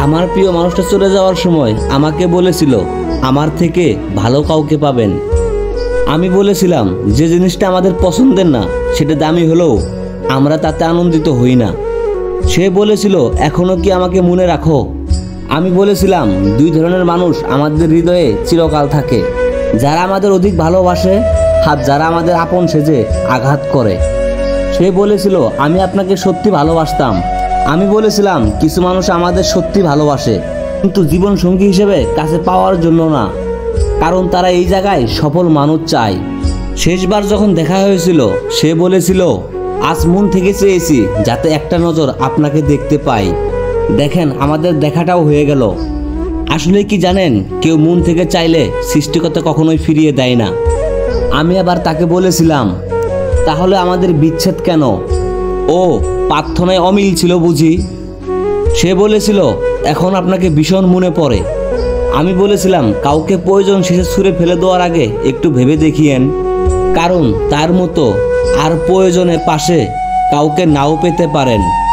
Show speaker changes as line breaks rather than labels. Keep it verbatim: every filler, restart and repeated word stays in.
আমার প্রিয় মানুষটা চলে যাওয়ার সময় আমাকে বলেছিল আমার থেকে ভালো কাউকে পাবেন। আমি বলেছিলাম যে জিনিসটা আমাদের পছন্দের না সেটা দামি হলেও আমরা তাতে আনন্দিত হই না। সে বলেছিল এখনো কি আমাকে মনে রাখো? আমি বলেছিলাম দুই ধরনের মানুষ আমাদের হৃদয়ে চিরকাল থাকে, যারা আমাদের অধিক ভালোবাসে আর যারা আমাদের আপন সেজে আঘাত করে। সে বলেছিল আমি আপনাকে সত্যি ভালোবাসতাম। আমি বলেছিলাম কিছু মানুষ আমাদের সত্যি ভালোবাসে, কিন্তু জীবন সঙ্গী হিসেবে কাছে পাওয়ার জন্য না, কারণ তারা এই জায়গায় সফল মানুষ চায়। শেষবার যখন দেখা হয়েছিল সে বলেছিল আজ মন থেকে চেয়েছি যাতে একটা নজর আপনাকে দেখতে পাই। দেখেন আমাদের দেখাটাও হয়ে গেল। আসলে কি জানেন, কেউ মন থেকে চাইলে সৃষ্টিকর্তা কখনোই ফিরিয়ে দেয় না। আমি আবার তাকে বলেছিলাম তাহলে আমাদের বিচ্ছেদ কেন? ও প্রার্থনায় অমিল ছিল বুঝি? সে বলেছিল এখন আপনাকে ভীষণ মনে পড়ে। আমি বলেছিলাম কাউকে প্রয়োজন শেষে ছুঁড়ে ফেলে দেওয়ার আগে একটু ভেবে দেখিয়েন, কারণ তার মতো আর প্রয়োজনের পাশে কাউকে নাও পেতে পারেন।